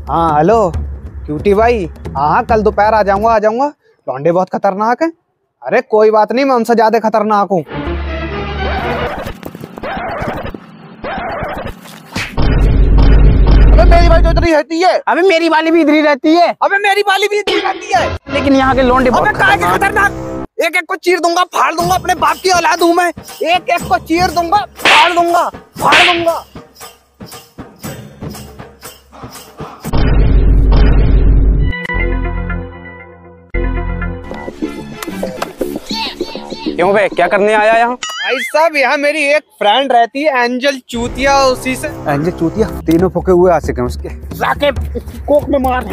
हाँ hello cutie भाई। हाँ कल दोपहर आ जाऊंगा लौंडे बहुत खतरनाक है। अरे कोई बात नहीं, मैं उनसे ज्यादा खतरनाक हूँ। अबे मेरी भाई तो इधर ही रहती है। अबे मेरी वाली भी इधर ही रहती है। अबे मेरी वाली भी इधर ही रहती है। लेकिन यहाँ के लौंडे बहुत खतरनाक। एक एक को चीर दूंगा, फाड़ दूंगा, अपने बाप की औलाद हूं मैं। एक एक को चीर दूंगा, फाड़ दूंगा, फाड़ दूंगा। क्यों बे, क्या करने आया यहाँ? भाई साहब यहाँ मेरी एक फ्रेंड रहती है एंजल चूतिया, उसी से। एंजल चूतिया? तीनों फुके हुए आशिक हैं उसके। जाके कोक में मार।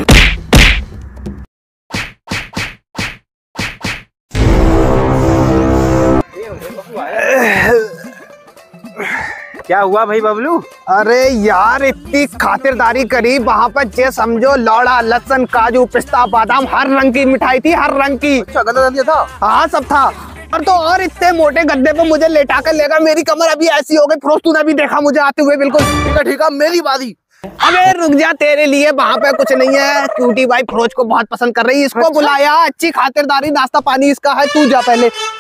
क्या हुआ भाई बबलू? अरे यार इतनी खातिरदारी करी, वहाँ पर जे समझो लौड़ा, लहसुन, काजू, पिस्ता, बादाम, हर रंग की मिठाई थी, हर रंग की। अच्छा गदा दिया था? हाँ सब था। और तो और इतने मोटे गद्दे पे मुझे लेटा कर लेगा, मेरी कमर अभी ऐसी हो गई। फिरोज तूने भी देखा मुझे आते हुए। बिल्कुल ठीक है मेरी बारी। अबे रुक जा, तेरे लिए वहाँ पे कुछ नहीं है। क्यूटी भाई फिरोज को बहुत पसंद कर रही है, इसको बुलाया। अच्छी खातिरदारी, नाश्ता पानी इसका है। तू जा पहले।